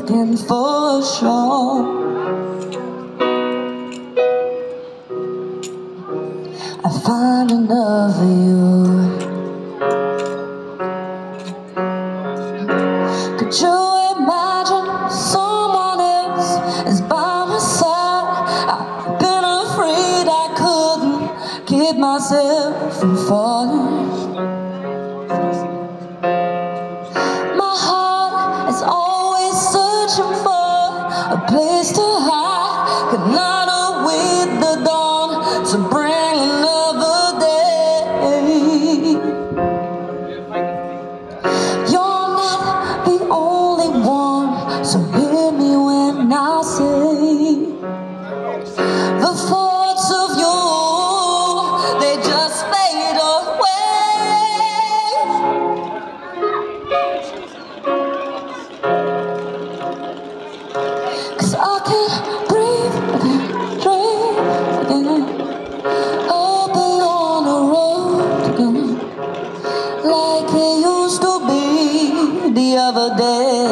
again for sure. I find another you. Could you imagine someone else is by my side? I've been afraid I couldn't keep myself from falling. My heart is always searching for a place to hide. Could not await the dawn to bring another day. You're not the only one, so hear me when I say the thoughts of you, they just fade away. 'Cause I can't breathe again, dream again. I'll be on the road again, like it used to be the other day.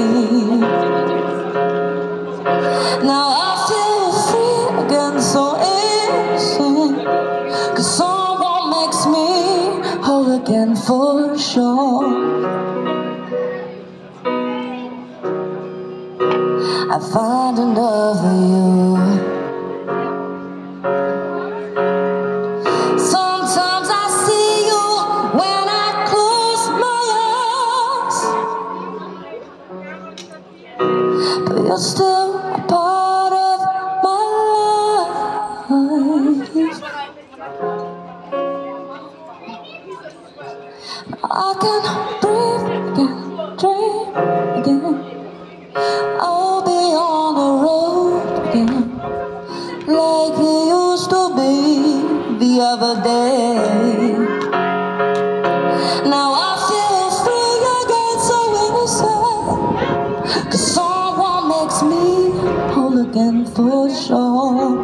Now I feel free again, so innocent. 'Cause someone makes me whole again for sure. I find another you. Sometimes I see you when I close my eyes, but you're still a part of my life. I can breathe again, dream again. I'll be on the road again, like it used to be the other day. Now I feel free again, so innocent. 'Cause someone makes me whole again for sure.